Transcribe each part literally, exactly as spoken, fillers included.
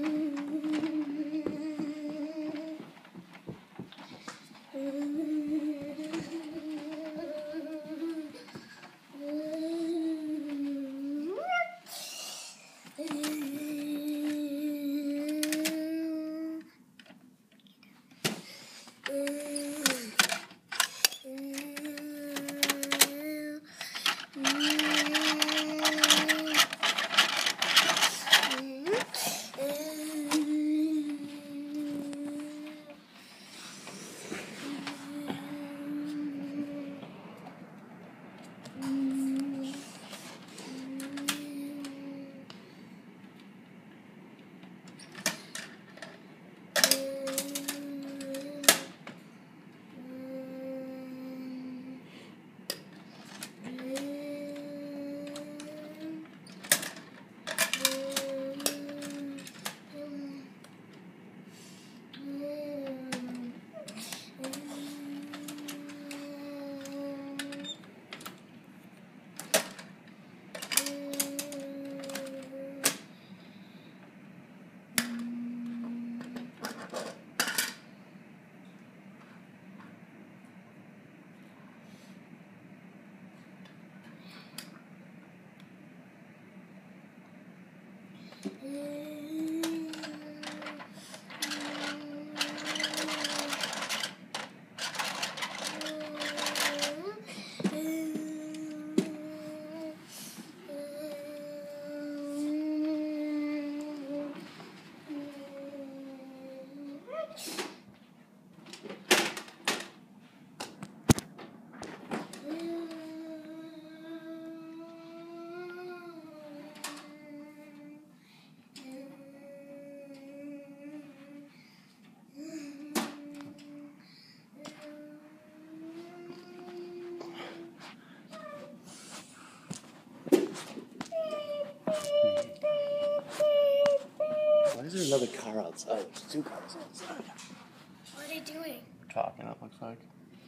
Why is there another car outside? There's two cars outside. What are they doing? Talking, it looks like.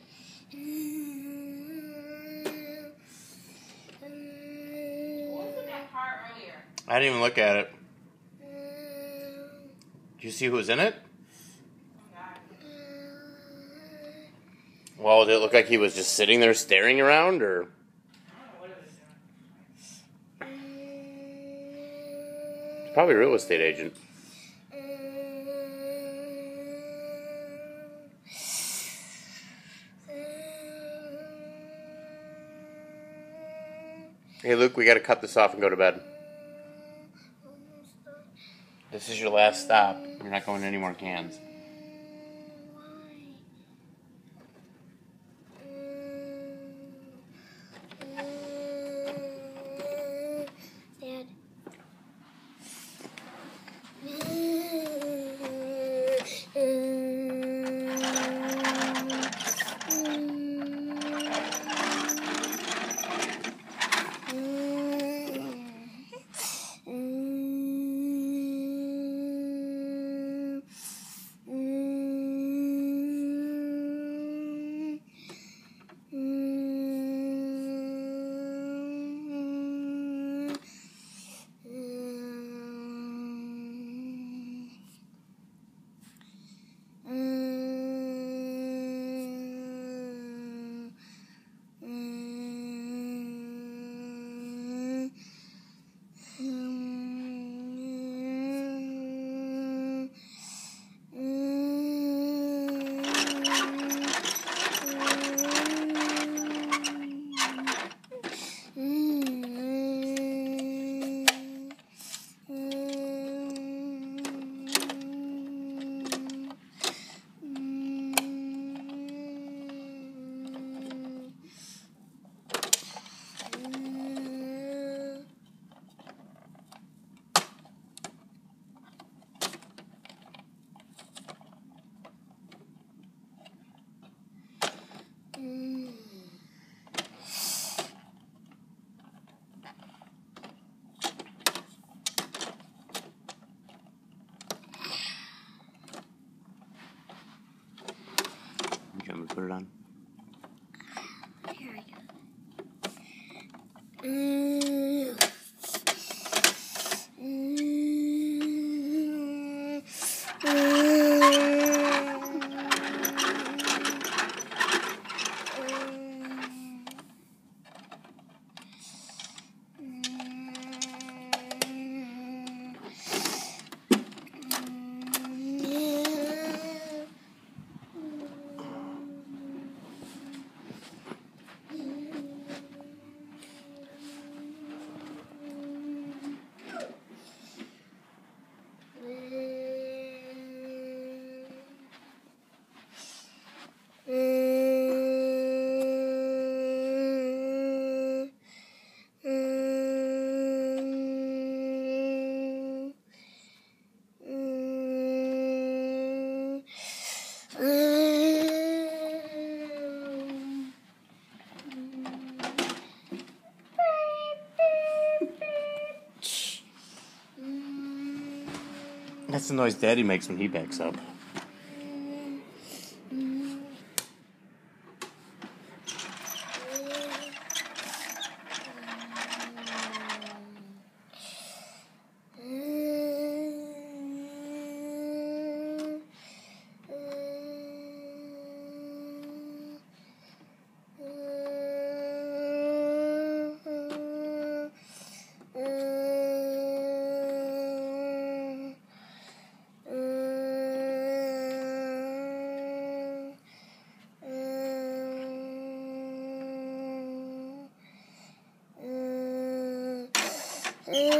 What was in that car earlier? I didn't even look at it. Did you see who was in it? Well, did it look like he was just sitting there staring around, or? He's probably a real estate agent. Hey, Luke, we gotta cut this off and go to bed. This is your last stop. You're not going to any more cans. You want me to put it on? Here I go. Mm. Mm. That's the noise Daddy makes when he backs up. Mm.